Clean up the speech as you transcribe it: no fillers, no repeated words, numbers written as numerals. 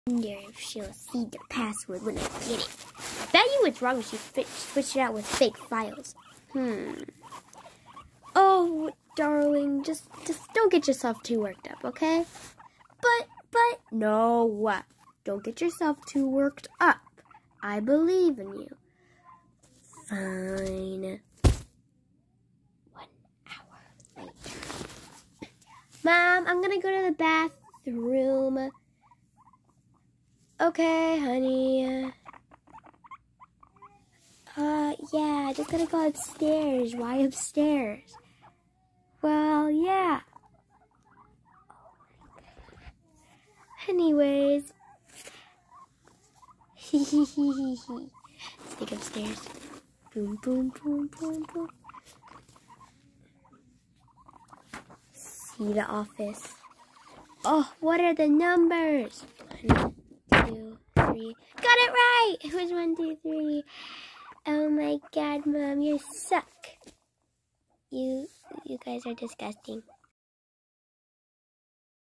wonder if she'll see the password when I get it. Bet you it's wrong if she switched it out with fake files. Oh, darling, just don't get yourself too worked up, okay? No, don't get yourself too worked up. I believe in you. Fine. 1 hour later. Mom, I'm gonna go to the bathroom. Okay, honey. Yeah, I just gotta go upstairs. Why upstairs? Well, yeah. Anyways. Stick upstairs. Boom, boom, boom, boom, boom. See the office. Oh, what are the numbers? 1, 2, 3. Got it right! Who's 1, 2, 3? Oh my God, Mom, you suck. You guys are disgusting.